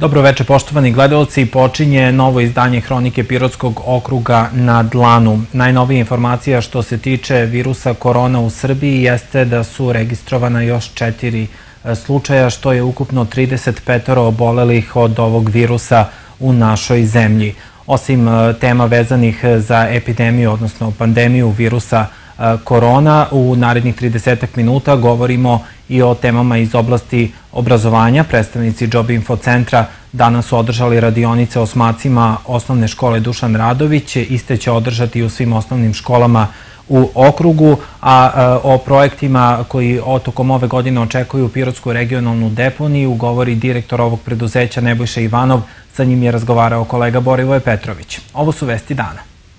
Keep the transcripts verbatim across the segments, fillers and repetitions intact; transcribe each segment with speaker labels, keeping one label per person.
Speaker 1: Dobro večer, poštovani gledalci. Počinje novo izdanje Hronike Pirotskog okruga na dlanu. Najnovija informacija što se tiče virusa korona u Srbiji jeste da su registrovana još četiri slučaja, što je ukupno trideset pet obolelih od ovog virusa u našoj zemlji. Osim tema vezanih za epidemiju, odnosno pandemiju virusa korona, u narednih tridesetak minuta govorimo i o temama iz oblasti obrazovanja. Predstavnici Job Info centra danas su održali radionice osmacima osnovne škole Dušan Radović. Iste će održati u svim osnovnim školama u okrugu, a o projektima koji tokom ove godine očekuju Pirotsku regionalnu deponiju govori direktor ovog preduzeća Nebojša Ivanov. Sa njim je razgovarao kolega Borivoje Petrović. Ovo su vesti dana.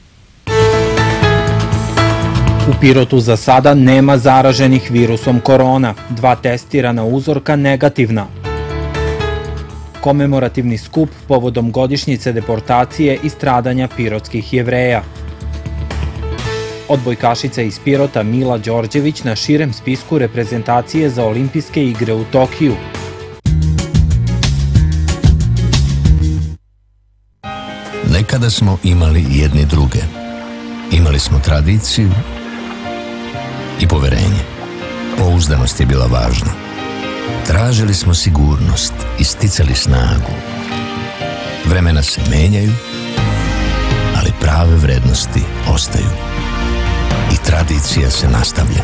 Speaker 1: U Pirotu za sada nema zaraženih virusom korona. Dva testirana uzorka negativna. Komemorativni skup povodom godišnjice deportacije i stradanja pirotskih Jevreja. Odbojkašica iz Pirota Mila Đorđević na širem spisku reprezentacije za olimpijske igre u Tokiju.
Speaker 2: Nekada smo imali jedni druge. Imali smo tradiciju i poverenje. Pouzdanost je bila važna. Tražili smo sigurnost i sticali snagu. Vremena se menjaju, ali prave vrednosti ostaju. I tradicija se nastavlja.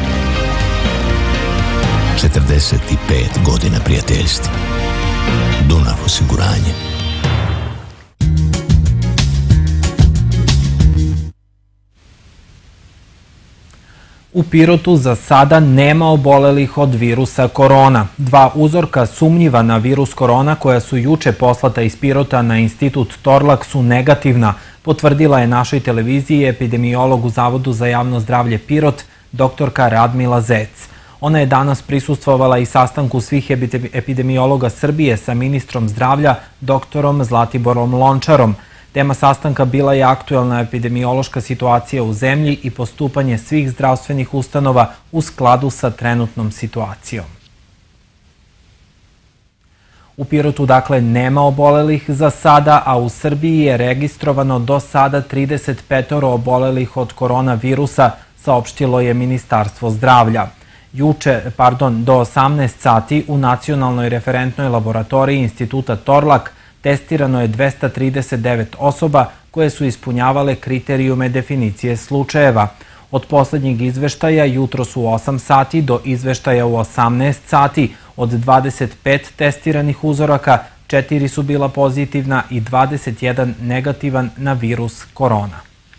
Speaker 2: četrdeset pet godina prijateljstva. Dunav osiguranje.
Speaker 1: U Pirotu za sada nema obolelih od virusa korona. Dva uzorka sumnjiva na virus korona koja su juče poslata iz Pirota na institut Torlak su negativna, potvrdila je našoj televiziji epidemiolog u Zavodu za javno zdravlje Pirot, doktorka Radmila Zec. Ona je danas prisustvovala i sastanku svih epidemiologa Srbije sa ministrom zdravlja, doktorom Zlatiborom Lončarom. Tema sastanka bila je aktuelna epidemiološka situacija u zemlji i postupanje svih zdravstvenih ustanova u skladu sa trenutnom situacijom. U Pirotu dakle nema obolelih za sada, a u Srbiji je registrovano do sada trideset pet obolelih od koronavirusa, saopštilo je Ministarstvo zdravlja. Juče, pardon, do osamnaest sati u Nacionalnoj referentnoj laboratoriji Instituta Torlak testirano je dvesta trideset devet osoba koje su ispunjavale kriterijume definicije slučajeva. Od poslednjeg izveštaja jutros u osam sati do izveštaja u osamnaest sati od dvadeset pet testiranih uzoraka, četiri su bila pozitivna i dvadeset jedan negativan na virus korona.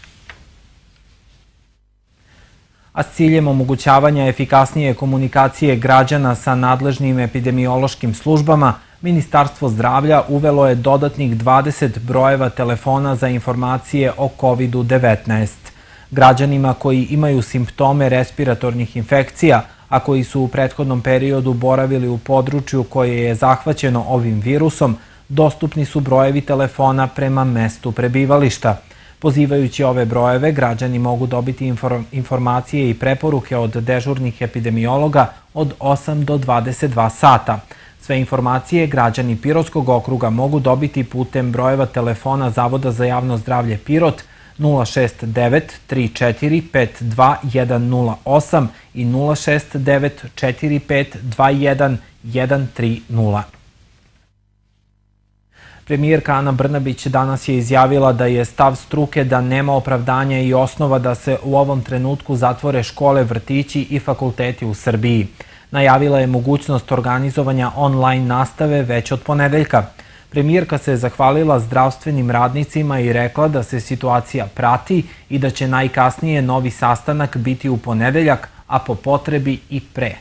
Speaker 1: A s ciljem omogućavanja efikasnije komunikacije građana sa nadležnim epidemiološkim službama, Ministarstvo zdravlja uvelo je dodatnih dvadeset brojeva telefona za informacije o kovid devetnaest. Građanima koji imaju simptome respiratornih infekcija, a koji su u prethodnom periodu boravili u području koje je zahvaćeno ovim virusom, dostupni su brojevi telefona prema mestu prebivališta. Pozivajući ove brojeve, građani mogu dobiti informacije i preporuke od dežurnih epidemiologa od osam do dvadeset dva sata. Sve informacije građani Pirotskog okruga mogu dobiti putem brojeva telefona Zavoda za javno zdravlje Pirot nula šest devet tri četiri pet dva jedan nula osam i nula šest devet četiri pet dva jedan jedan tri nula. Premijerka Ana Brnabić danas je izjavila da je stav struke da nema opravdanja i osnova da se u ovom trenutku zatvore škole, vrtići i fakulteti u Srbiji. Najavila je mogućnost organizovanja online nastave već od ponedeljka. Premijerka se zahvalila zdravstvenim radnicima i rekla da se situacija prati i da će najkasnije novi sastanak biti u ponedeljak, a po potrebi i pre.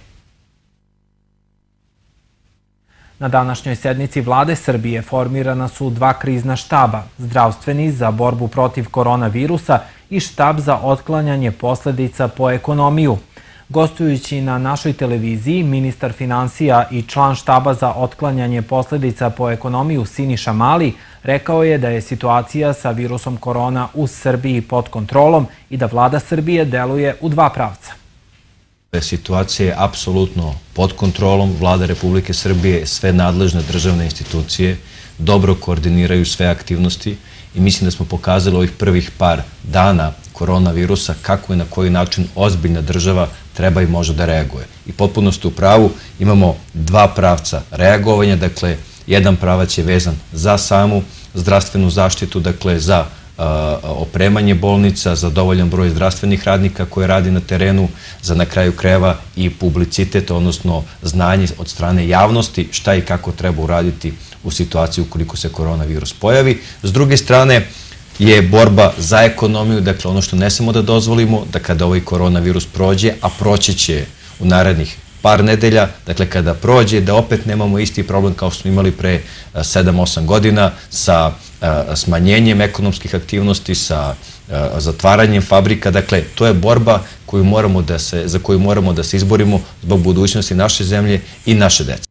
Speaker 1: Na današnjoj sednici Vlade Srbije formirana su dva krizna štaba, zdravstveni za borbu protiv koronavirusa i štab za otklanjanje posledica po ekonomiju. Gostujući na našoj televiziji, ministar finansija i član štaba za otklanjanje posledica po ekonomiju Siniša Mali rekao je da je situacija sa virusom korona u Srbiji pod kontrolom i da vlada Srbije deluje u dva pravca.
Speaker 3: Situacija je apsolutno pod kontrolom. Vlada Republike Srbije, sve nadležne državne institucije dobro koordiniraju sve aktivnosti i mislim da smo pokazali ovih prvih par dana koronavirusa kako i na koji način ozbiljna država treba i može da reaguje. I potpuno ste u pravu, imamo dva pravca reagovanja, dakle, jedan pravac je vezan za samu zdravstvenu zaštitu, dakle, za opremanje bolnica, za dovoljan broj zdravstvenih radnika koje radi na terenu, za na kraju krajeva i publicitet, odnosno znanje od strane javnosti šta i kako treba uraditi u situaciji ukoliko se koronavirus pojavi. S druge strane je borba za ekonomiju, dakle ono što ne smemo da dozvolimo, da kada ovaj koronavirus prođe, a proći će u narednih par nedelja, dakle kada prođe, da opet nemamo isti problem kao što smo imali pre sedam osam godina sa smanjenjem ekonomskih aktivnosti, sa zatvaranjem fabrika. Dakle, to je borba koju moramo da se, za koju moramo da se izborimo zbog budućnosti naše zemlje i naše dece.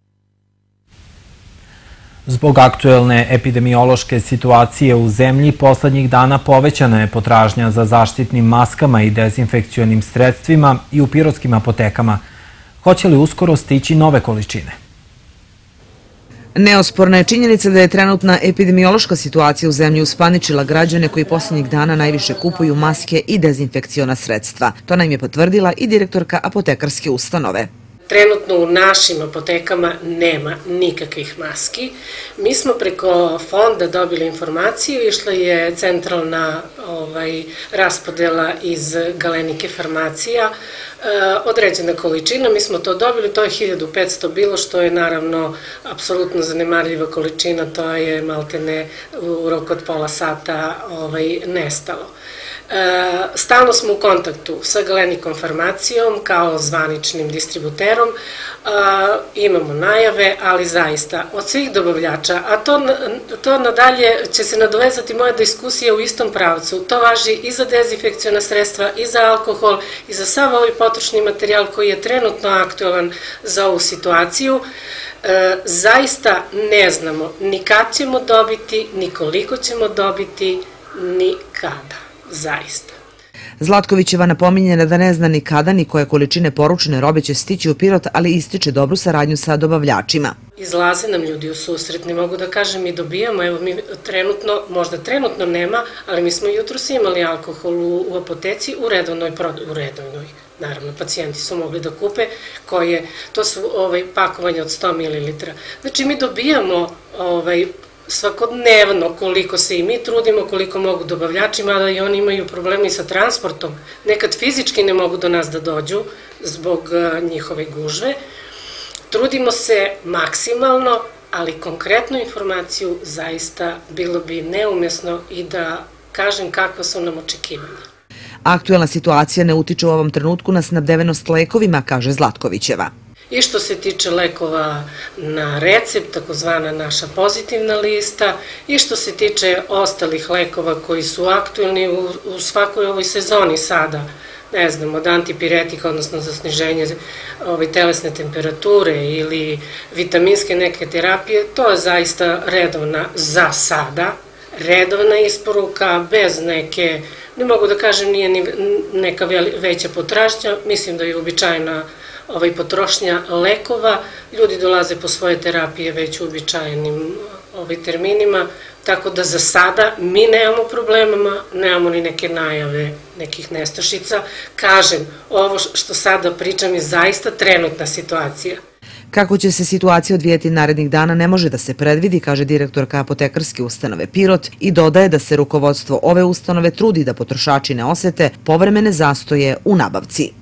Speaker 1: Zbog aktuelne epidemiološke situacije u zemlji, poslednjih dana povećana je potražnja za zaštitnim maskama i dezinfekcionim sredstvima i u pirotskim apotekama. Hoće li uskoro stići nove količine?
Speaker 4: Neosporna je činjenica da je trenutna epidemiološka situacija u zemlji uspaničila građane koji posljednjih dana najviše kupuju maske i dezinfekciona sredstva. To nam je potvrdila i direktorka apotekarske ustanove.
Speaker 5: Trenutno u našim apotekama nema nikakvih maski. Mi smo preko fonda dobili informaciju, išla je centralna ovaj, raspodela iz Galenike farmacija, e, određena količina, mi smo to dobili, to je hiljadu petsto bilo, što je naravno apsolutno zanemarljiva količina, to je maltene u roku od pola sata ovaj, nestalo. E, stalno smo u kontaktu sa Galenikom farmacijom kao zvaničnim distributerom, e, imamo najave, ali zaista od svih dobavljača, a to, to nadalje će se nadovezati moja diskusija u istom pravcu, to važi i za dezinfekciona sredstva, i za alkohol, i za sav ovaj potrošni materijal koji je trenutno aktualan za ovu situaciju. E, zaista ne znamo ni kad ćemo dobiti, ni koliko ćemo dobiti, ni kada. Zaista.
Speaker 4: Zlatkovićeva napominje da ne zna ni kada ni koje količine poručene robe će stići u Pirot, ali ističe dobru saradnju sa dobavljačima.
Speaker 5: Izlaze nam ljudi u susret, ne mogu da kažem i dobijamo, evo mi trenutno, možda trenutno nema, ali mi smo jutros imali alkohol u, u apoteci u redovnoj, u redovnoj. Naravno, pacijenti su mogli da kupe, koje, to su ovaj, pakovanje od sto mililitara. Znači, mi dobijamo ovaj, svakodnevno koliko se i mi trudimo, koliko mogu dobavljači, mada i oni imaju problemi sa transportom. Nekad fizički ne mogu do nas da dođu zbog njihove gužve. Trudimo se maksimalno, ali konkretnu informaciju zaista bilo bi neumjesno i da kažem kakva su nam očekivanja.
Speaker 4: Aktuelna situacija ne utiče u ovom trenutku na snabdevenost lekovima, kaže Zlatkovićeva.
Speaker 5: I što se tiče lekova na recept, takozvana naša pozitivna lista, i što se tiče ostalih lekova koji su aktuelni u, u svakoj ovoj sezoni sada, ne znam, od antipiretika, odnosno za sniženje ovaj, telesne temperature ili vitaminske neke terapije, to je zaista redovna za sada, redovna isporuka, bez neke, ne mogu da kažem, nije ni neka veća potražnja, mislim da je uobičajena ovaj, potrošnja lekova, ljudi dolaze po svoje terapije već u uobičajenim ovaj, terminima, tako da za sada mi nemamo problema, nemamo ni neke najave nekih nestašica. Kažem, ovo što sada pričam je zaista trenutna situacija.
Speaker 4: Kako će se situacija odvijeti narednih dana ne može da se predvidi, kaže direktorka apotekarske ustanove Pirot i dodaje da se rukovodstvo ove ustanove trudi da potrošači ne osete povremene zastoje u nabavci.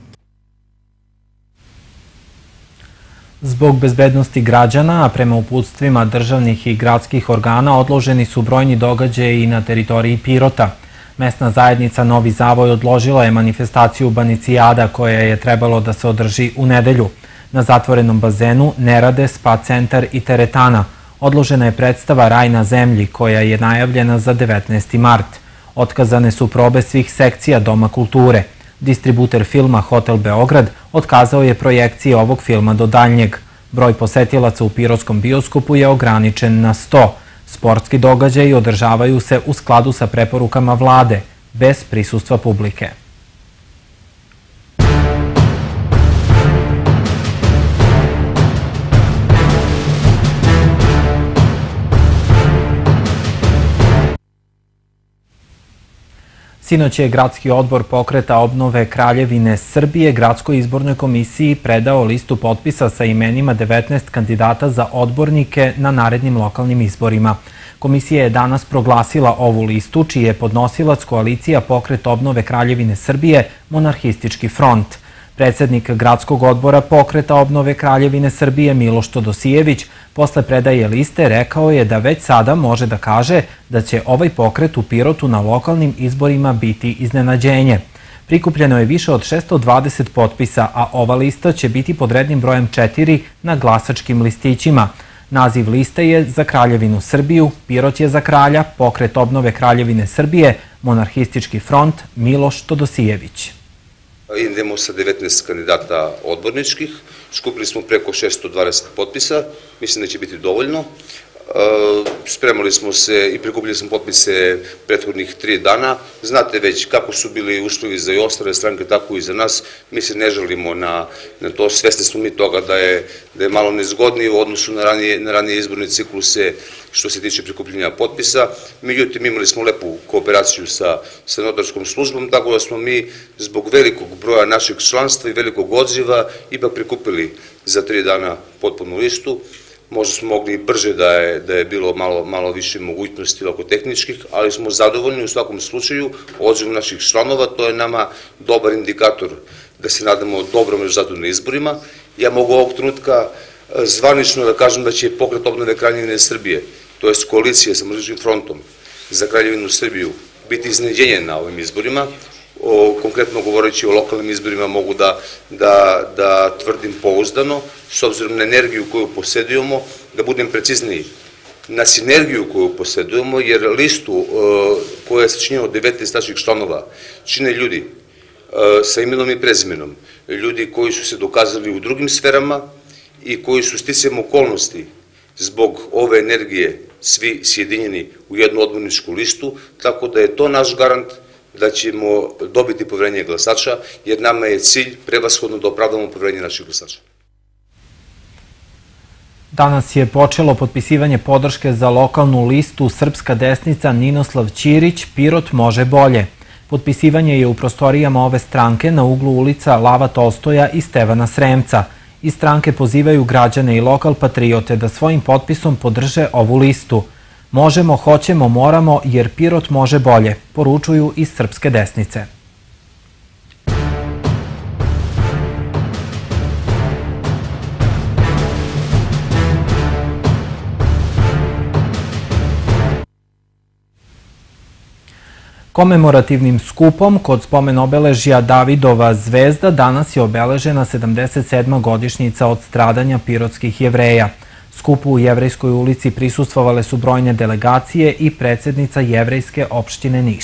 Speaker 1: Zbog bezbednosti građana, a prema uputstvima državnih i gradskih organa, odloženi su brojni događaji i na teritoriji Pirota. Mesna zajednica Novi Zavoj odložila je manifestaciju Banicijada koja je trebalo da se održi u nedelju. Na zatvorenom bazenu ne rade spa centar i teretana. Odložena je predstava Raj na zemlji koja je najavljena za devetnaesti mart. Otkazane su probe svih sekcija Doma kulture. Distributer filma Hotel Beograd otkazao je projekcije ovog filma do daljnjeg. Broj posetilaca u pirotskom bioskopu je ograničen na sto. Sportski događaji održavaju se u skladu sa preporukama vlade, bez prisustva publike. Sinoć je Gradski odbor Pokreta obnove Kraljevine Srbije Gradskoj izbornoj komisiji predao listu potpisa sa imenima devetnaest kandidata za odbornike na narednim lokalnim izborima. Komisija je danas proglasila ovu listu, čiji je podnosilac koalicija Pokret obnove Kraljevine Srbije Monarhistički front. Predsednik Gradskog odbora Pokreta obnove Kraljevine Srbije Miloš Todosijević posle predaje liste rekao je da već sada može da kaže da će ovaj pokret u Pirotu na lokalnim izborima biti iznenađenje. Prikupljeno je više od šesto dvadeset potpisa, a ova lista će biti pod rednim brojem četiri na glasačkim listićima. Naziv liste je Za Kraljevinu Srbiju, Pirot je za kralja, Pokret obnove Kraljevine Srbije, Monarhistički front, Miloš Todosijević.
Speaker 6: Idemo sa devetnaest kandidata odborničkih, skupili smo preko šesto dvadeset potpisa, mislim da će biti dovoljno. Spremali smo se i prikupili smo potpise prethodnih tri dana. Znate već kako su bili uslovi za i ostale stranke, tako i za nas. Mi se ne žalimo na to, svesni smo mi toga da je malo nezgodnije u odnosu na ranije izborne cikluse što se tiče prikupljenja potpisa. Međutim, imali smo lepu kooperaciju sa notarskom službom, tako da smo mi zbog velikog broja našeg članstva i velikog odziva ipak prikupili za tri dana potpunu listu. Možda smo mogli brže da je bilo malo više mogućnosti oko tehničkih, ali smo zadovoljni u svakom slučaju odzivom naših članova. To je nama dobar indikator da se nadamo dobrom rezultatu na izborima. Ja mogu ovog trenutka zvanično da kažem da će Pokret obnove Kraljevine Srbije, to je koalicija sa Monarhističkim frontom za Kraljevinu Srbiju, biti iznenađenje na ovim izborima. Konkretno govoreći o lokalnim izborima mogu da tvrdim pouzdano, s obzirom na energiju koju posjedujemo, da budem precizniji, na sinergiju koju posjedujemo, jer listu koja je sačinjena od devetnaest naših članova čine ljudi sa imenom i prezimenom, ljudi koji su se dokazali u drugim sferama i koji su sticajem okolnosti zbog ove energije svi sjedinjeni u jednu odborničku listu, tako da je to naš garant da ćemo dobiti poverenje glasača, jer nama je cilj prevashodno da opravdamo poverenje naših glasača.
Speaker 1: Danas je počelo potpisivanje podrške za lokalnu listu Srpska desnica Ninoslav Ćirić, Pirot može bolje. Potpisivanje je u prostorijama ove stranke na uglu ulica Lava Tolstoja i Stevana Sremca. Iz stranke pozivaju građane i lokal patriote da svojim potpisom podrže ovu listu. Možemo, hoćemo, moramo, jer Pirot može bolje, poručuju iz Srpske desnice. Komemorativnim skupom kod spomen obeležja Davidova zvezda danas je obeležena sedamdeset sedma godišnjica od stradanja pirotskih Jevreja. Skupu u Jevrejskoj ulici prisustvovale su brojne delegacije i predsjednica Jevrejske opštine Niš.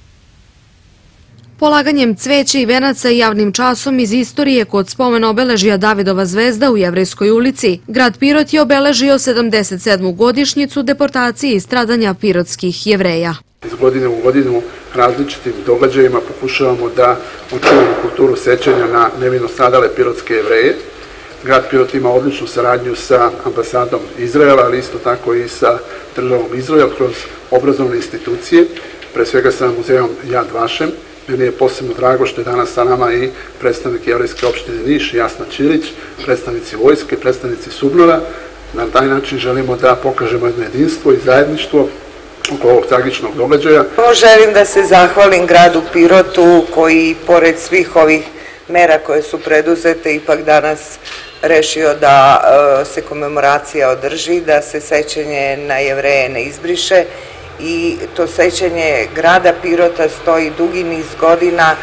Speaker 7: Polaganjem cveća i venaca i javnim časom iz istorije kod spomen obeležja Davidova zvezda u Jevrejskoj ulici, grad Pirot je obeležio sedamdeset sedmu godišnjicu deportacije i stradanja pirotskih Jevreja.
Speaker 8: Iz godine u godinu različitim događajima pokušavamo da očuvamo kulturu sećanja na nevino stradale pirotske Jevreje. Grad Pirot ima odličnu saradnju sa ambasadom Izraela, ali isto tako i sa državom Izrael kroz obrazovne institucije, pre svega sa muzejom Jad Vašem. Meni je posebno drago što je danas sa nama i predstavnik Jevrejske opštine Niš, Jasna Ćirić, predstavnici vojske, predstavnici Subnora. Na taj način želimo da pokažemo jedno jedinstvo i zajedništvo oko ovog tragičnog događaja.
Speaker 9: Želim da se zahvalim gradu Pirotu koji, pored svih ovih mera koje su preduzete, ipak danas rešio da se komemoracija održi, da se sećanje na Jevreje ne izbriše i to sećanje grada Pirota stoji dugi niz godina,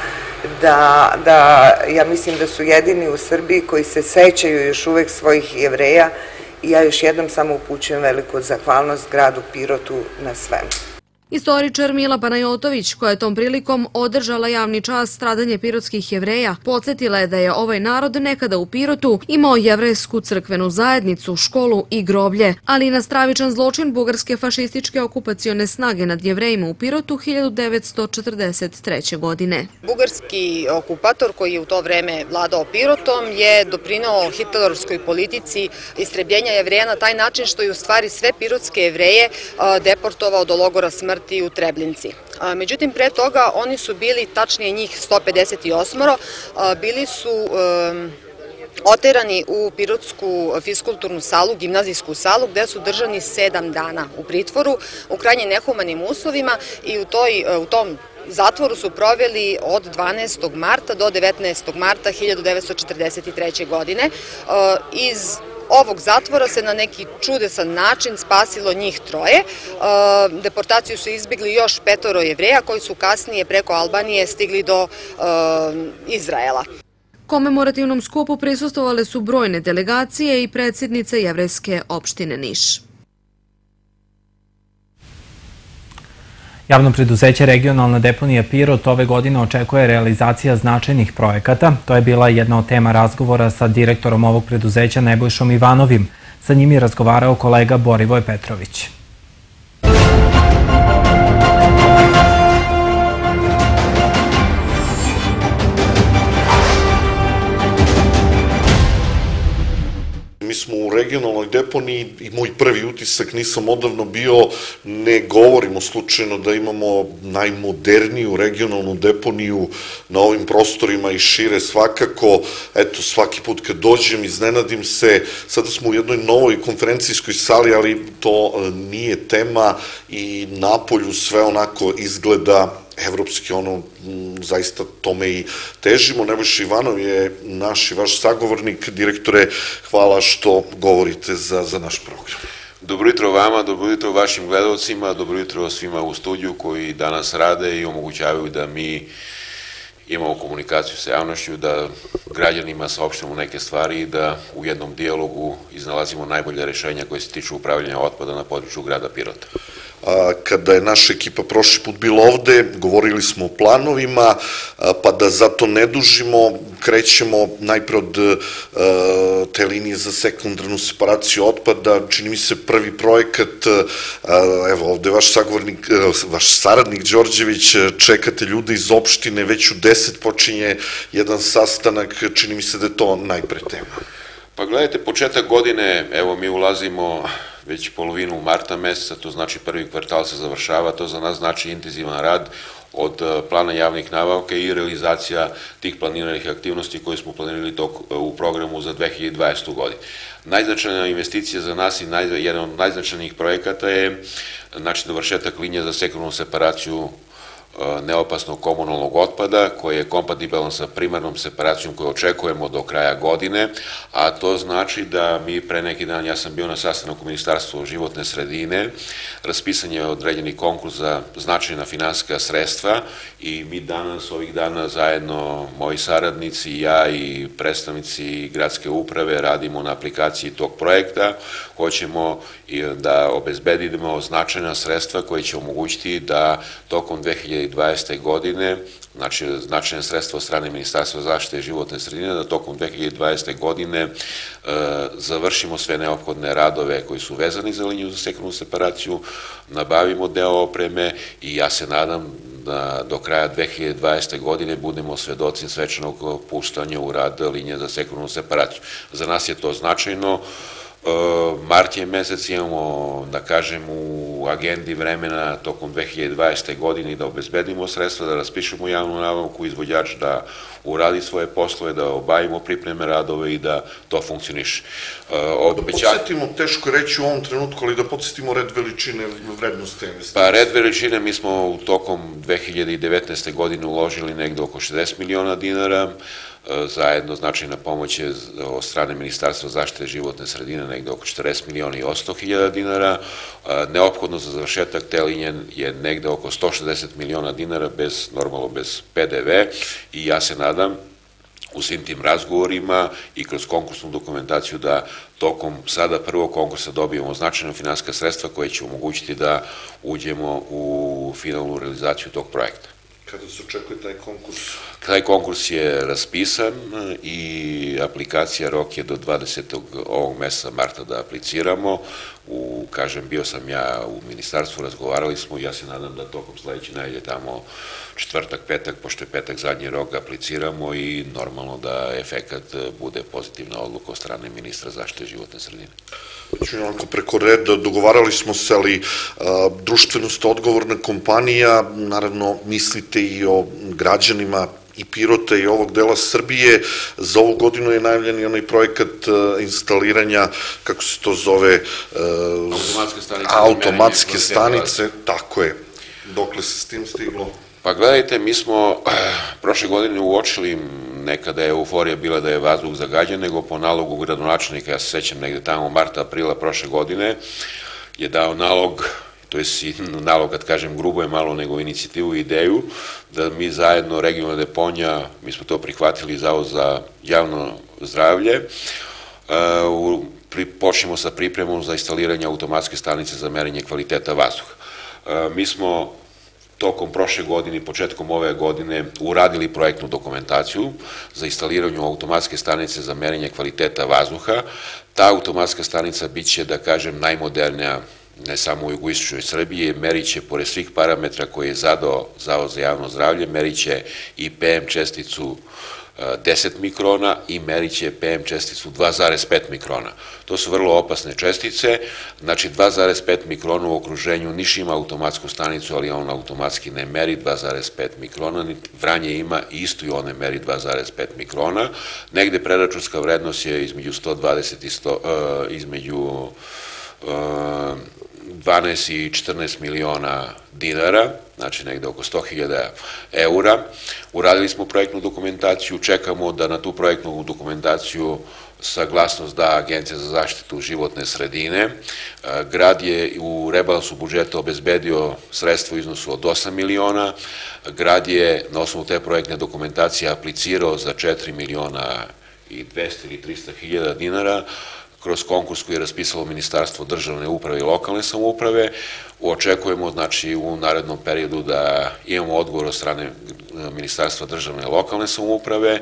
Speaker 9: da ja mislim da su jedini u Srbiji koji se sećaju još uvek svojih Jevreja i ja još jednom samo upućujem veliku zahvalnost gradu Pirotu na svemu.
Speaker 7: Istoričar Mila Panajotović, koja je tom prilikom održala javni čas stradanje pirotskih Jevreja, podsjetila je da je ovaj narod nekada u Pirotu imao jevrejsku crkvenu zajednicu, školu i groblje, ali i na stravičan zločin bugarske fašističke okupacione snage nad Jevrejima u Pirotu hiljadu devetsto četrdeset treće. godine.
Speaker 10: Bugarski okupator koji je u to vreme vladao Pirotom je doprineo hitlerovskoj politici istrebljenja Jevreja na taj način što je u stvari sve pirotske Jevreje deportovao do logora smrti zatrti u Treblinci. Međutim, pre toga oni su bili, tačnije njih sto pedeset osam, bili su oterani u Pirotsku fiskulturnu salu, gimnazijsku salu, gde su držani sedam dana u pritvoru, u krajnje nehumanim uslovima i u, toj, u tom zatvoru su proveli od dvanaestog marta do devetnaestog marta hiljadu devetsto četrdeset treće. godine. Iz ovog zatvora se na neki čudesan način spasilo njih troje. Deportaciju su izbjegli još petoro Jevreja koji su kasnije preko Albanije stigli do Izraela.
Speaker 7: Komemorativnom skupu prisustvovale su brojne delegacije i predsjednice Jevrejske opštine Niš.
Speaker 1: Javno preduzeće Regionalna deponija Pirot ove godine očekuje realizacija značajnih projekata. To je bila jedna od tema razgovora sa direktorom ovog preduzeća Nebojšom Ivanovim. Sa njim je razgovarao kolega Borivoj Petrović.
Speaker 11: Mi smo u regionalnoj deponiji i moj prvi utisak, nisam odavno bio, ne govorimo slučajno da imamo najmoderniju regionalnu deponiju na ovim prostorima i šire svakako. Eto, svaki put kad dođem iznenadim se, sada smo u jednoj novoj konferencijskoj sali, ali to nije tema i napolju sve onako izgleda evropski, ono, zaista tome i težimo. Nebojša Ivanov je naš i vaš sagovornik. Direktore, hvala što govorite za, za naš program.
Speaker 12: Dobro jutro vama, dobro jutro vašim gledalcima, dobro jutro svima u studiju koji danas rade i omogućavaju da mi imamo komunikaciju sa javnošću, da građanima saopštimo neke stvari i da u jednom dijalogu iznalazimo najbolje rešenja koje se tiču upravljanja otpada na području grada Pirota.
Speaker 11: Kada je naša ekipa prošli put bila ovde, govorili smo o planovima, pa da zato ne dužimo, krećemo najpre od te linije za sekundarnu separaciju otpada. Čini mi se prvi projekat, evo ovde je vaš sagovornik, vaš saradnik Đorđević, čekate ljude iz opštine, već u deset počinje jedan sastanak, čini mi se da je to najpre tema.
Speaker 12: Pa gledajte, početak godine, evo mi ulazimo već polovinu marta meseca, to znači prvi kvartal se završava, to za nas znači intenzivan rad od plana javnih nabavka i realizacija tih planiranih aktivnosti koje smo planirali u programu za dve hiljade dvadesetu. godinu. Najznačajnija investicija za nas i jedan od najznačajnijih projekata je znači dovršetak linije za sekundarnu separaciju neopasnog komunalnog otpada koji je kompatibilan sa primarnom separacijom koju očekujemo do kraja godine, a to znači da mi pre neki dan, ja sam bio na sastanku Ministarstva životne sredine, raspisan je određeni konkurs za značajna finansijska sredstva i mi danas, ovih dana zajedno, moji saradnici, ja i predstavnici gradske uprave radimo na aplikaciji tog projekta. Hoćemo da obezbedimo značajna sredstva koje će omogućiti da tokom dve hiljade dvadesete. godine, znači značajne sredstva od strane Ministarstva zaštite životne sredine, da tokom dve hiljade dvadesete. godine završimo sve neophodne radove koji su vezani za liniju za sekundarnu separaciju, nabavimo deo opreme i ja se nadam da do kraja dve hiljade dvadesete. godine budemo svedoci svečanog puštanja u rad linije za sekundarnu separaciju. Za nas je to značajno. Mart je mesec, imamo, da kažem, u agendi vremena tokom dve hiljade dvadesete. godine da obezbedimo sredstva, da raspišemo javnu nabavku, izvođač da uradi svoje poslove, da obavimo pripreme radove i da to funkcioniše.
Speaker 11: Da podsjetimo, teško je reći u ovom trenutku, ali da podsjetimo red veličine vrednosti investicije.
Speaker 12: Pa red veličine mi smo u tokom dve hiljade devetnaeste. godine uložili negde oko šezdeset miliona dinara, zajedno značajna pomoć je od strane Ministarstva zaštite životne sredine negde oko četrdeset miliona i osto hiljada dinara. Neophodno za završetak te linije je negde oko sto šezdeset miliona dinara, bez, normalno bez P D V, i ja se nadam u svim tim razgovorima i kroz konkursnu dokumentaciju da tokom sada prvog konkursa dobijemo značajna finansijska sredstva koje će omogućiti da uđemo u finalnu realizaciju tog projekta.
Speaker 11: Kada se očekuje taj konkurs?
Speaker 12: Taj konkurs je raspisan i aplikacija, rok je do dvadesetog ovog meseca marta da apliciramo. u, kažem, bio sam ja u ministarstvu, razgovarali smo i ja se nadam da tokom sledeće nedelje tamo četvrtak, petak, pošto je petak zadnji rok, apliciramo i normalno da efekat bude pozitivna odluka od strane ministra zaštite životne sredine.
Speaker 11: Znači, onako preko reda dogovarali smo se, ali društveno ste odgovorna kompanija, naravno mislite i o građanima i Pirota i ovog dela Srbije. Za ovu godinu je najavljen i onaj projekat instaliranja, kako se to zove, automatske stanice, tako je. Dokle se s tim stiglo?
Speaker 12: Pa gledajte, mi smo prošle godine uočili, nekada je euforija bila da je vazduh zagađen, nego po nalogu gradonačelnika, ja se sećam negde tamo marta, aprila prošle godine, je dao nalog, to je nalog, kad kažem grubo je malo nego inicijativu i ideju, da mi zajedno regionalna deponija, mi smo to prihvatili Zavod za javno zdravlje, počnemo sa pripremom za instaliranje automatske stanice za merenje kvaliteta vazduha. Mi smo tokom prošle godine i početkom ove godine uradili projektnu dokumentaciju za instaliranje automatske stanice za merenje kvaliteta vazduha. Ta automatska stanica bit će, da kažem, najmodernija ne samo u jugoistočnoj Srbiji, merit će pored svih parametra koje je zadao Zavod za javno zdravlje, merit će i P M česticu deset mikrona i merit će P M česticu dva zarez pet mikrona. To su vrlo opasne čestice, znači dva zarez pet mikrona u okruženju, Niš ima automatsku stanicu, ali on automatski ne meri dva zarez pet mikrona, Vranje ima isto i on ne meri dva zarez pet mikrona, negde preračunska vrednost je između sto dvadeset i sto, između dvanaest i četrnaest miliona dinara, znači negde oko sto hiljada eura. Uradili smo projektnu dokumentaciju, čekamo da na tu projektnu dokumentaciju saglasnost da Agencija za zaštitu životne sredine. Grad je u rebalansu budžeta obezbedio sredstvo u iznosu od osam miliona. Grad je na osnovu te projektne dokumentacije aplicirao za četiri miliona i dvesta ili trista hiljada dinara kroz konkurs koji je raspisalo Ministarstvo državne uprave i lokalne samouprave. Očekujemo, znači, u narednom periodu da imamo odgovor od strane Ministarstva državne i lokalne samouprave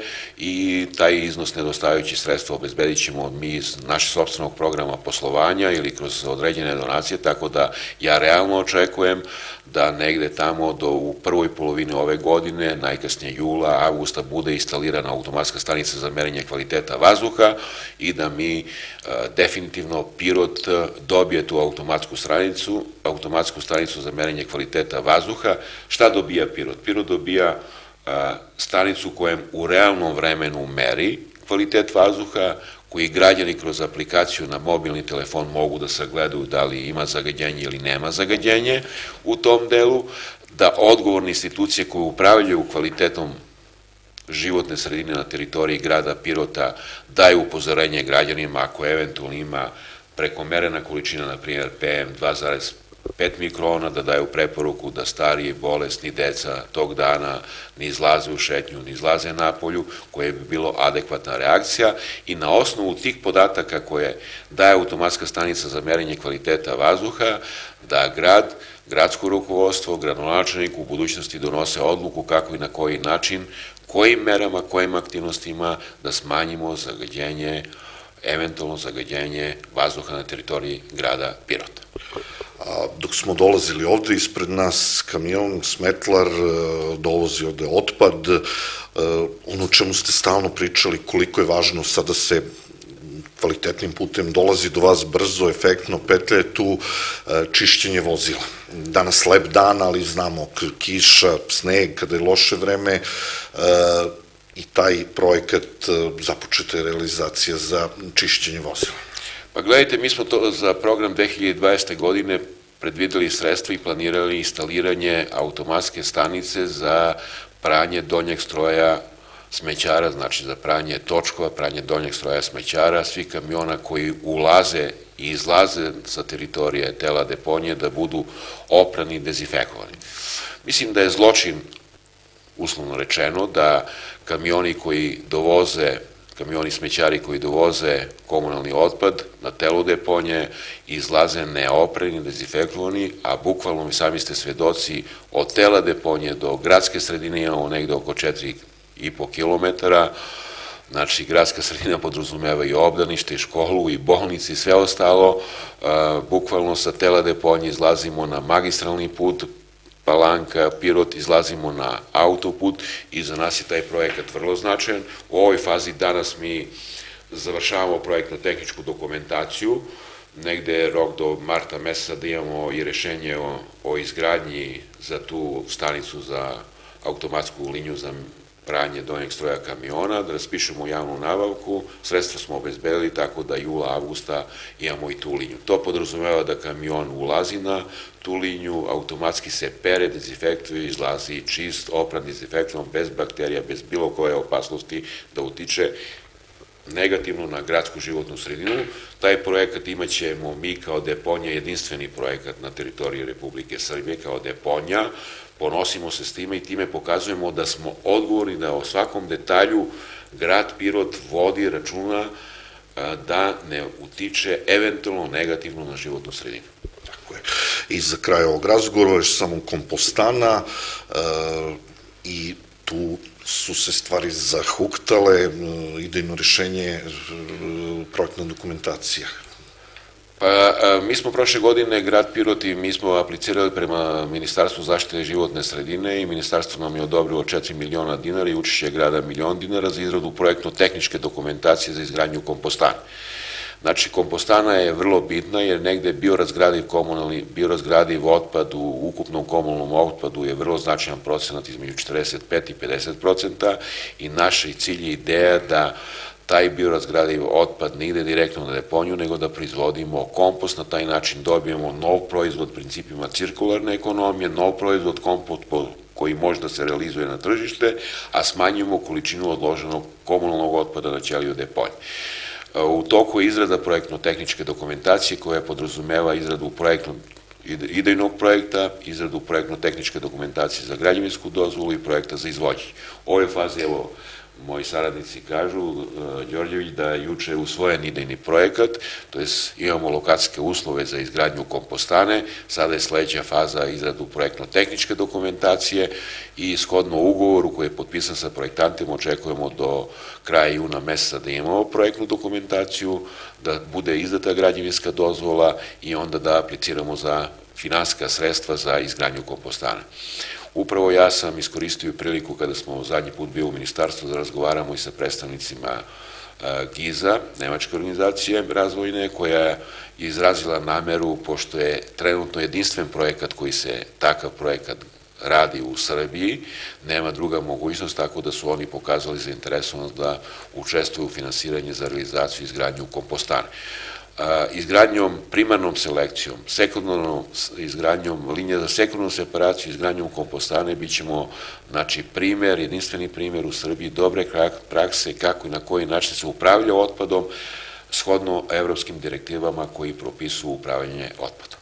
Speaker 12: i taj iznos nedostajući sredstva obezbedit ćemo mi iz našeg sopstvenog programa poslovanja ili kroz određene donacije, tako da ja realno očekujem da negde tamo do u prvoj polovini ove godine, najkasnije jula, avgusta, bude instalirana automatska stanica za merenje kvaliteta vazduha i da mi definitivno Pirot dobije tu automatsku stanicu, automatsku stanicu za merenje kvaliteta vazduha. Šta dobija Pirot? Pirot dobija stanicu kojem u realnom vremenu meri kvalitet vazduha, koji građani kroz aplikaciju na mobilni telefon mogu da sagledaju da li ima zagađenje ili nema zagađenje u tom delu, da odgovorne institucije koje upravljaju kvalitetom životne sredine na teritoriji grada Pirota daju upozorenje građanima ako eventualno ima prekomerena količina, na primjer P M dva zarez pet mikrona, da daju preporuku da stariji, bolesni, deca tog dana ne izlaze u šetnju, ne izlaze napolju, koje bi bilo adekvatna reakcija i na osnovu tih podataka koje daje automatska stanica za merenje kvaliteta vazduha, da grad, gradsko rukovodstvo, gradonačelnik u budućnosti donose odluku kako i na koji način, kojim merama, kojim aktivnostima da smanjimo zagađenje, eventualno zagađenje vazduha na teritoriji grada Pirota.
Speaker 11: Dok smo dolazili ovde, ispred nas kamion, smetlar, dolazi ovde otpad, ono čemu ste stalno pričali, koliko je važno sada se kvalitetnim putem dolazi do vas brzo, efektno, petlja je tu čišćenje vozila. Danas lep dan, ali znamo kiša, sneg, kada je loše vreme i taj projekat započeta je realizacija za čišćenje vozila.
Speaker 12: Pa gledajte, mi smo to za program dve hiljade dvadesete godine predvideli sredstva i planirali instaliranje automatske stanice za pranje donjeg stroja smećara, znači za pranje točkova, pranje donjeg stroja smećara, svih kamiona koji ulaze i izlaze sa teritorije tela deponije da budu oprani i dezinfekovani. Mislim da je zločin, uslovno rečeno, da kamioni koji dovoze kamioni smećari koji dovoze komunalni otpad na telu deponije izlaze neoprani, dezinfekovani, a bukvalno mi sami ste svedoci od tela deponije do gradske sredine imamo negde oko četiri i po kilometara, Znači, gradska sredina podrazumeva i obdanište, i školu, i bolnice, i sve ostalo. Bukvalno sa Tela deponije izlazimo na magistralni put, Palanka, Pirot, izlazimo na autoput i za nas je taj projekat vrlo značajan. U ovoj fazi danas mi završavamo projektno-tehničku dokumentaciju, negde je rok do marta meseca da imamo i rešenje o, o izgradnji za tu stanicu za automatsku liniju za pranje donjeg stroja kamiona, da raspišemo javnu nabavku, sredstva smo obezbedili tako da jula, avgusta imamo i tu liniju. To podrazumeva da kamion ulazi na tu liniju, automatski se pere, dezinfektuje, izlazi čist, opran dezinfektom, bez bakterija, bez bilo koje opasnosti da utiče negativno na gradsku životnu sredinu. Taj projekat imaćemo mi kao deponija, jedinstveni projekat na teritoriji Republike Srbije kao deponija, ponosimo se s time i time pokazujemo da smo odgovorni da o svakom detalju grad Pirot vodi računa da ne utiče eventualno negativno na životnu sredinu.
Speaker 11: Tako je. I za kraj ovog razgovora još samo kompostana i tu su se stvari zahuktale, idejno rešenje, projektna dokumentacija.
Speaker 12: Pa, mi smo prošle godine, grad Pirot, i mi smo aplicirali prema Ministarstvu zaštite životne sredine i Ministarstvo nam je odobrilo četiri miliona dinara i učešće grada milion dinara za izradu projektno-tehničke dokumentacije za izgradnju kompostana. Znači, kompostana je vrlo bitna jer negde biorazgradiv komunalni, biorazgradiv otpad u ukupnom komunalnom otpadu je vrlo značajan procenat između četrdeset pet i pedeset procenta i naša cilj je ideja da taj biorazgradiv otpad ne ide direktno na deponiju, nego da proizvodimo kompost, na taj način dobijemo nov proizvod principima cirkularne ekonomije, nov proizvod kompost koji može da se realizuje na tržište, a smanjujemo količinu odloženog komunalnog otpada na ćeliju deponije. U toku je izrada projektno-tehničke dokumentacije koja podrazumeva izradu projektnog idejnog projekta, izradu projektno-tehničke dokumentacije za građevinsku dozvolu i projekta za izvođenje. U ovoj fazi, evo, moji saradnici kažu, Đorđević, da je juče usvojen idejni projekat, to je imamo lokacijske uslove za izgradnju kompostane, sada je sledeća faza izradu projektno-tehničke dokumentacije i shodno ugovoru koji je potpisan sa projektantima očekujemo do kraja juna meseca da imamo projektnu dokumentaciju, da bude izdata građevinska dozvola i onda da apliciramo za finansijska sredstva za izgradnju kompostane. Upravo ja sam iskoristio priliku kada smo zadnji put bili u ministarstvu da razgovaramo i sa predstavnicima GIZ-a, nemačke organizacije razvojne, koja je izrazila nameru, pošto je trenutno jedinstven projekat koji se takav projekat radi u Srbiji, nema druga mogućnost, tako da su oni pokazali zainteresovanost da učestvuju u finansiranje za realizaciju i izgradnju kompostane. Izgradnjom, primarnom selekcijom, sekundarnom izgradnjom linija za sekundarnu separaciju, izgradnjom kompostane, bit ćemo, znači, primer, jedinstveni primer u Srbiji dobre prakse kako i na koji način se upravlja otpadom, shodno evropskim direktivama koji propisuju upravljanje otpadom.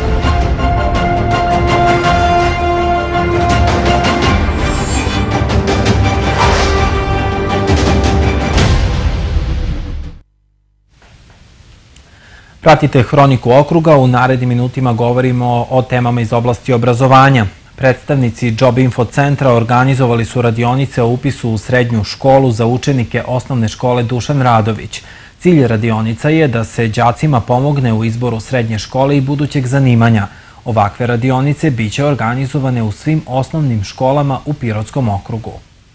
Speaker 1: Pratite Hroniku okruga, u narednim minutima govorimo o temama iz oblasti obrazovanja. Predstavnici Job Info centra organizovali su radionice o upisu u srednju školu za učenike osnovne škole Dušan Radović. Cilj radionica je da se đacima pomogne u izboru srednje škole i budućeg zanimanja. Ovakve radionice biće organizovane u svim osnovnim školama u Pirotskom okrugu.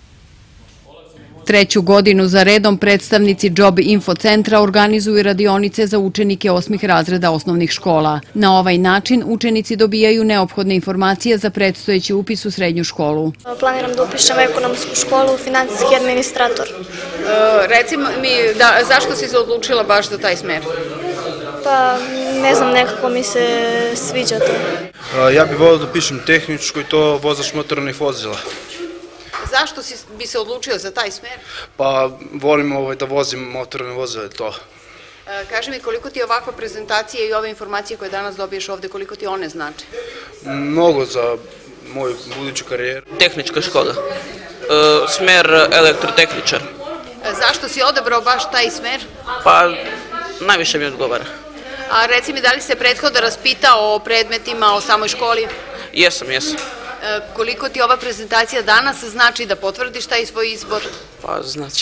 Speaker 13: Treću godinu za redom predstavnici Job Info centra organizuju radionice za učenike osmih razreda osnovnih škola. Na ovaj način učenici dobijaju neophodne informacije za predstojeći upis u srednju školu.
Speaker 14: Planiram da upišem ekonomsku školu, finansijski administrator.
Speaker 13: Reci mi, zašto si se odlučila baš za taj smer?
Speaker 14: Pa, ne znam, nekako mi se sviđa to.
Speaker 15: Ja bih volio da upišem tehničko i to vozač motornih vozila.
Speaker 13: Zašto bi se odlučio za taj smer?
Speaker 15: Pa, volim da vozim motorne vozile, to.
Speaker 13: Kaži mi, koliko ti je ovakva prezentacija i ove informacije koje danas dobiješ ovde, koliko ti one znači?
Speaker 15: Mnogo za moju buduću karijeru.
Speaker 16: Tehnička škola, smer elektrotehničar.
Speaker 13: Zašto si odabrao baš taj smer?
Speaker 16: Pa, najviše mi odgovara.
Speaker 13: A reci mi, da li se prethodno raspitao o predmetima, o samoj školi?
Speaker 16: Jesam, jesam.
Speaker 13: Koliko ti ova prezentacija danas znači da potvrdiš taj svoj izbor?
Speaker 16: Pa, znači.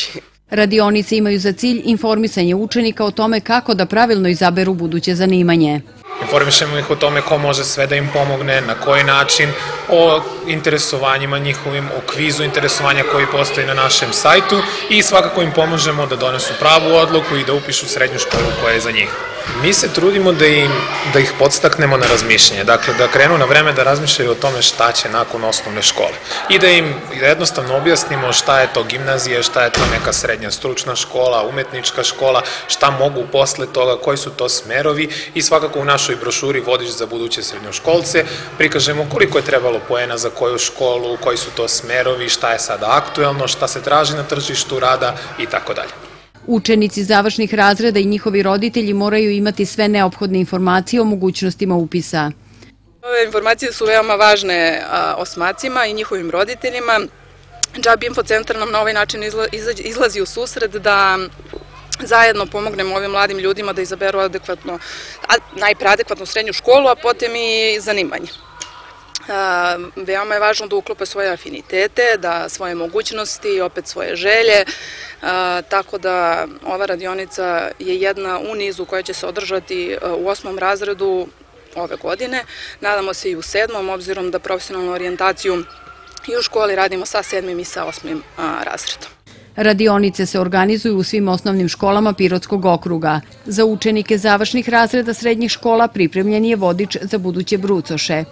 Speaker 13: Radionice imaju za cilj informisanje učenika o tome kako da pravilno izaberu buduće zanimanje.
Speaker 17: Informišemo ih o tome ko može sve da im pomogne, na koji način, o interesovanjima njihovim, o kvizu interesovanja koji postoji na našem sajtu i svakako im pomožemo da donesu pravu odluku i da upišu srednju školu koja je za njih. Mi se trudimo da, im, da ih podstaknemo na razmišljanje, dakle da krenu na vreme da razmišljaju o tome šta će nakon osnovne škole i da im jednostavno objasnimo šta je to gimnazija, šta je to neka srednja stručna škola, umetnička škola, šta mogu posle toga, koji su to smerovi i svakako u našoj brošuri Vodič za buduće srednjoškolce prikažemo koliko je trebalo poena za koju školu, koji su to smerovi, šta je sada aktuelno, šta se traži na tržištu rada i tako dalje.
Speaker 13: Učenici završnih razreda i njihovi roditelji moraju imati sve neophodne informacije o mogućnostima upisa.
Speaker 18: Ove informacije su veoma važne osmacima i njihovim roditeljima. Job Info centar nam na ovaj način izlazi u susret da zajedno pomognemo ovim mladim ljudima da izaberu adekvatno, najpre adekvatnu srednju školu, a potom i zanimanje. Veoma je važno da uklope svoje afinitete, da svoje mogućnosti, opet svoje želje, tako da ova radionica je jedna u nizu koja će se održati u osmom razredu ove godine. Nadamo se i u sedmom, obzirom da profesionalnu orijentaciju i u školi radimo sa sedmim i sa osmim razredom.
Speaker 13: Radionice se organizuju u svim osnovnim školama Pirotskog okruga. Za učenike završnih razreda srednjih škola pripremljen je vodič za buduće brucoše.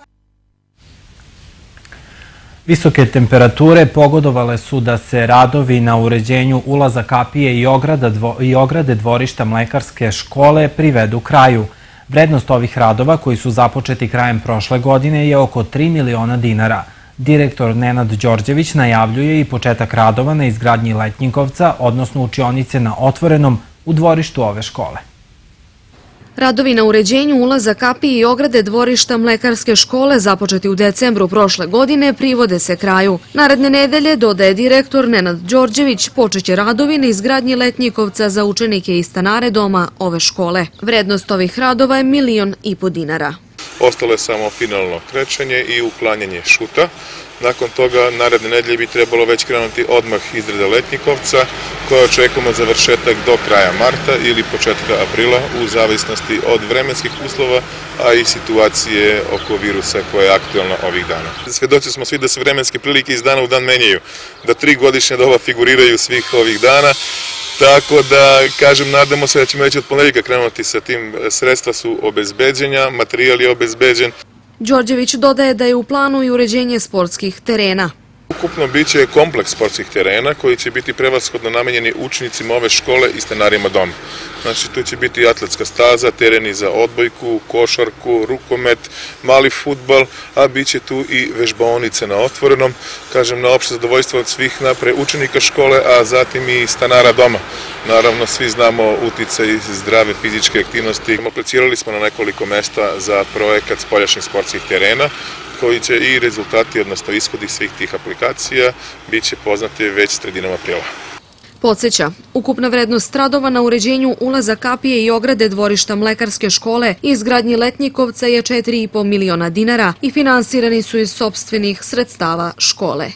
Speaker 1: Visoke temperature pogodovale su da se radovi na uređenju ulaza kapije i ograde dvorišta mlekarske škole privedu kraju. Vrednost ovih radova, koji su započeti krajem prošle godine, je oko tri miliona dinara. Direktor Nenad Đorđević najavljuje i početak radova na izgradnji Letnjikovca, odnosno učionice na otvorenom u dvorištu ove škole.
Speaker 7: Radovi na uređenju ulaza kapije i ograde dvorišta mlekarske škole započeti u decembru prošle godine privode se kraju. Naredne nedelje, dodaje direktor Nenad Đorđević, počeće radovi na izgradnji Letnjikovca za učenike i stanare doma ove škole. Vrednost ovih radova je milion i po dinara.
Speaker 19: Ostalo je samo finalno krečenje i uklanjanje šuta. Nakon toga, naredne nedelje bi trebalo već krenuti odmah izrada Letnjikovca, koja očekujemo završetak do kraja marta ili početka aprila, u zavisnosti od vremenskih uslova, a i situacije oko virusa koja je aktualna ovih dana. Svedoci smo svi da se vremenske prilike iz dana u dan menjaju, da tri godišnje doba figuriraju svih ovih dana, tako da, kažem, nadamo se da ćemo već od ponedeljka krenuti sa tim. Sredstva su obezbeđenja, materijal je obezbeđen.
Speaker 7: Đorđević dodaje da je u planu i uređenje sportskih terena.
Speaker 19: Ukupno biće kompleks sportskih terena koji će biti prevashodno namenjeni učenicima ove škole i stanarima doma. Znači, tu će biti atletska staza, tereni za odbojku, košarku, rukomet, mali fudbal, a bit će tu i vežbaonice na otvorenom, kažem, na opšte zadovoljstvo od svih napre učenika škole, a zatim i stanara doma. Naravno, svi znamo uticaj zdrave fizičke aktivnosti. Aplicirali smo na nekoliko mesta za projekat spoljašnjih sportskih terena, koji će i rezultati, odnosno ishodi svih tih aplikacija, bit će poznati već sredinom aprila.
Speaker 7: Podsjeća, ukupna vrednost radova na uređenju ulaza kapije i ograde dvorišta mlekarske škole i izgradnji Letnjikovca je četiri i po miliona dinara i finansirani su iz sopstvenih sredstava škole.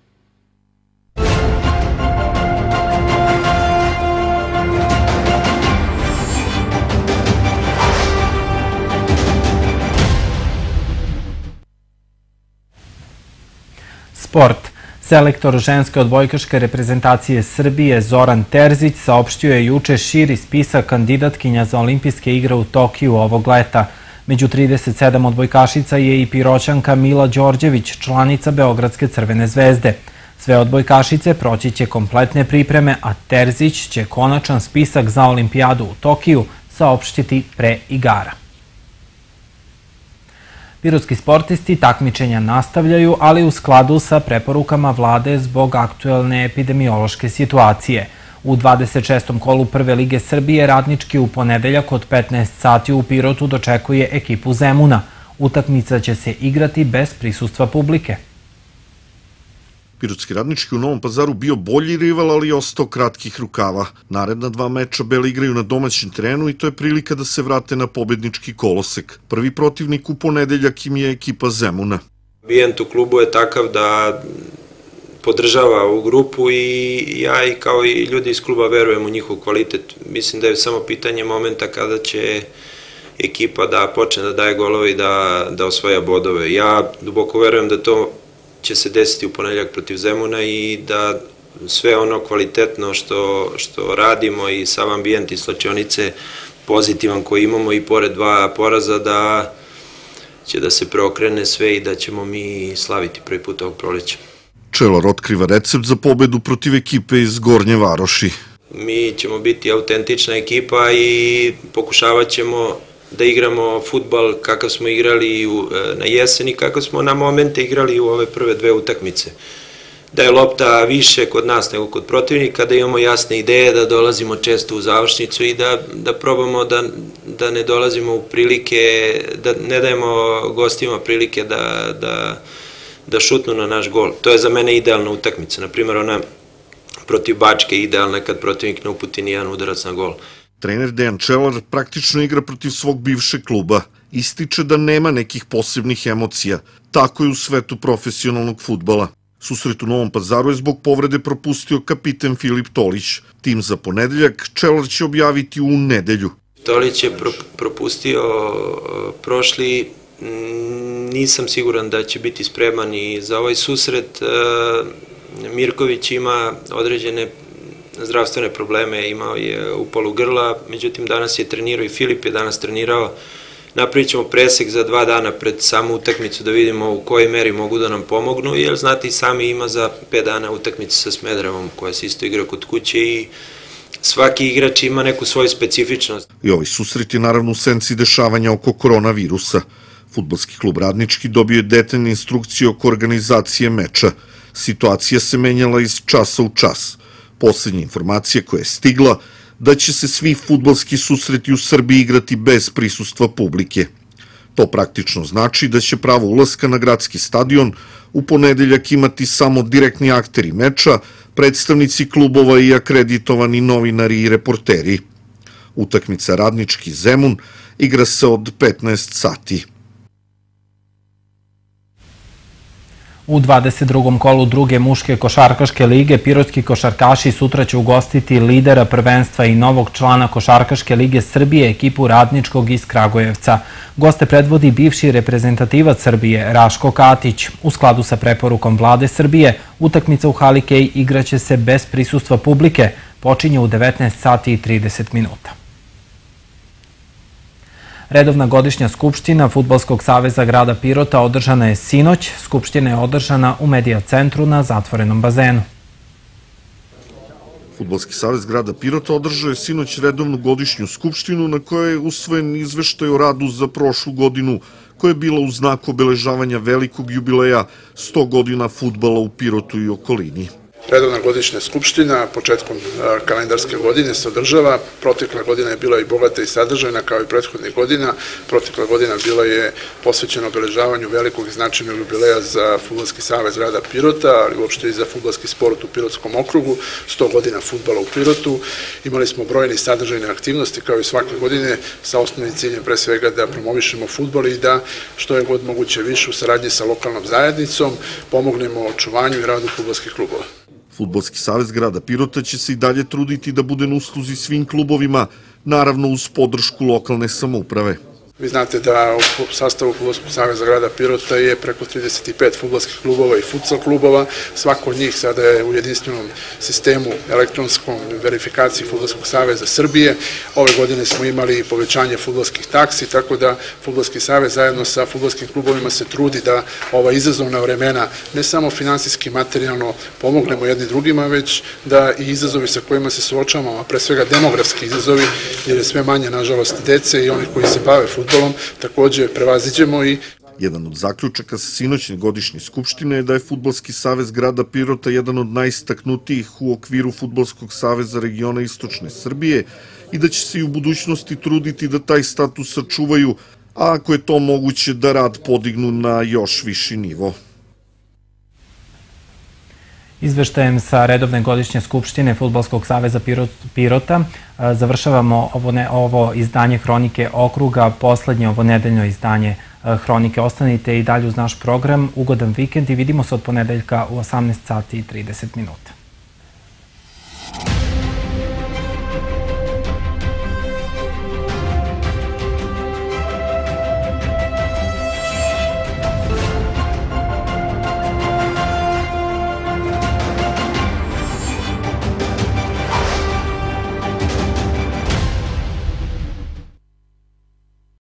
Speaker 1: Sport. Selektor ženske odbojkaške reprezentacije Srbije Zoran Terzić saopštio je juče širi spisak kandidatkinja za olimpijske igre u Tokiju ovog leta. Među trideset sedam odbojkašica je i Piroćanka Mila Đorđević, članica Beogradske Crvene zvezde. Sve odbojkašice proći će kompletne pripreme, a Terzić će konačan spisak za olimpijadu u Tokiju saopštiti pre igara. Pirotski sportisti takmičenja nastavljaju, ali u skladu sa preporukama vlade zbog aktuelne epidemiološke situacije. U dvadeset šestom kolu Prve lige Srbije Radnički u ponedeljak od petnaest sati u Pirotu dočekuje ekipu Zemuna. Utakmica će se igrati bez prisustva publike.
Speaker 20: Pirotski Radnički u Novom Pazaru bio bolji rival, ali je ostao kratkih rukava. Naredna dva meča Bele igraju na domaćem terenu i to je prilika da se vrate na pobednički kolosek. Prvi protivnik u ponedeljak im je ekipa Zemuna.
Speaker 21: Ambijent u klubu je takav da podržava ovu grupu i ja i kao i ljudi iz kluba verujem u njihov kvalitet. Mislim da je samo pitanje momenta kada će ekipa da počne da daje golove i da, da osvaja bodove. Ja duboko verujem da to će se desiti u ponedeljak protiv Zemuna i da sve ono kvalitetno što, što radimo i sav ambijent i slačionice pozitivan koji imamo i pored dva poraza da će da se preokrene sve i da ćemo mi slaviti prvi put ovog proleća.
Speaker 20: Čelar otkriva recept za pobedu protiv ekipe iz Gornje Varoši.
Speaker 21: Mi ćemo biti autentična ekipa i pokušavat ćemo da igramo fudbal kakav smo igrali na jeseni, kakav smo na momente igrali u ove prve dve utakmice. Da je lopta više kod nas nego kod protivnika, da imamo jasne ideje, da dolazimo često u završnicu i da, da probamo da, da ne dolazimo u prilike, da ne dajemo gostima prilike da, da, da šutnu na naš gol. To je za mene idealna utakmica. Naprimjer, ona protiv Bačke idealna kad protivnik ne uputi nijedan udarac na gol.
Speaker 20: Trener Dejan Čelar praktično igra protiv svog bivšeg kluba. Ističe da nema nekih posebnih emocija. Tako je u svetu profesionalnog fudbala. Susret u Novom Pazaru je zbog povrede propustio kapiten Filip Tolić. Tim za ponedeljak Čelar će objaviti u nedelju.
Speaker 21: Tolić je propustio prošli, nisam siguran da će biti spreman i za ovaj susret. Mirković ima određene zdravstvene probleme, imao je upalu grla, međutim danas je trenirao i Filip je danas trenirao. Napravit ćemo presek za dva dana pred samu utakmicu da vidimo u kojoj meri mogu da nam pomognu, jer znate i sami ima za pet dana utakmice sa Smederevom koja se isto igra kod kuće i svaki igrač ima neku svoju specifičnost.
Speaker 20: I ovaj susret je naravno u senci dešavanja oko koronavirusa. Fudbalski klub Radnički dobio je detaljne instrukcije oko organizacije meča. Situacija se menjala iz časa u čas. Poslednja informacija koja je stigla da će se svi fudbalski susreti u Srbiji igrati bez prisustva publike. To praktično znači da će pravo ulaska na gradski stadion u ponedeljak imati samo direktni akteri meča, predstavnici klubova i akreditovani novinari i reporteri. Utakmica Radnički Zemun igra se od petnaest sati.
Speaker 1: U dvadeset drugom kolu druge muške košarkaške lige pirotski košarkaši sutra će ugostiti lidera prvenstva i novog člana Košarkaške lige Srbije, ekipu Radničkog iz Kragujevca. Goste predvodi bivši reprezentativac Srbije, Raško Katić. U skladu sa preporukom Vlade Srbije, utakmica u hali Kej igraće se bez prisustva publike. Počinje u devetnaest sati i trideset minuta. Redovna godišnja skupština Fudbalskog saveza grada Pirota održana je sinoć. Skupština je održana u Medija centru na zatvorenom bazenu.
Speaker 20: Fudbalski savez grada Pirota održao je sinoć redovnu godišnju skupštinu na kojoj je usvojen izveštaj o radu za prošlu godinu, koja je bila u znaku obeležavanja velikog jubileja sto godina fudbala u Pirotu i okolini.
Speaker 8: Redovna godišnja skupština početkom kalendarske godine se održava. Protekla godina je bila i bogata i sadržajna kao i prethodnih godina. Protekla godina bila je posvećena obeležavanju velikog i značajnog jubileja za Fudbalski savez grada Pirota, ali uopšte i za fudbalski sport u Pirotskom okrugu, sto godina fudbala u Pirotu. Imali smo brojne sadržajne aktivnosti kao i svake godine sa osnovnim ciljem pre svega da promovišemo fudbal i da što je god moguće više u saradnji sa lokalnom zajednicom pomognemo očuvanju i radu fudbalskih klubova.
Speaker 20: Fudbalski savez grada Pirota će se i dalje truditi da bude na usluzi svim klubovima, naravno uz podršku lokalne samouprave.
Speaker 8: Vi znate da u sastavu Fudbalskog saveza grada Pirota je preko trideset pet fudbalskih klubova i futsal klubova. Svako od njih sada je u jedinstvenom sistemu elektronskom verifikaciji Fudbalskog saveza Srbije. Ove godine smo imali povećanje fudbalskih taksi, tako da Fudbalski savez zajedno sa fudbalskim klubovima se trudi da ova izazovna vremena ne samo finansijski, materijalno pomognemo jedni drugima, već da i izazovi sa kojima se suočavamo, a pre svega demografski izazovi, jer je sve manje, nažalost, dece i onih koji se bave fudbalom, takođe prevaziđemo i...
Speaker 20: Jedan od zaključaka sa sinoćne godišnje skupštine je da je Fudbalski savez grada Pirota jedan od najistaknutijih u okviru Fudbalskog saveza regiona Istočne Srbije i da će se i u budućnosti truditi da taj status sačuvaju, a ako je to moguće da rad podignu na još viši nivo.
Speaker 1: Izveštajem sa redovne godišnje skupštine Fudbalskog saveza Pirota završavamo ovo, ne, ovo izdanje Hronike okruga, poslednje ovo nedeljno izdanje hronike. Ostanite i dalje uz naš program. Ugodan vikend i vidimo se od ponedeljka u osamnaest sati i trideset minuta.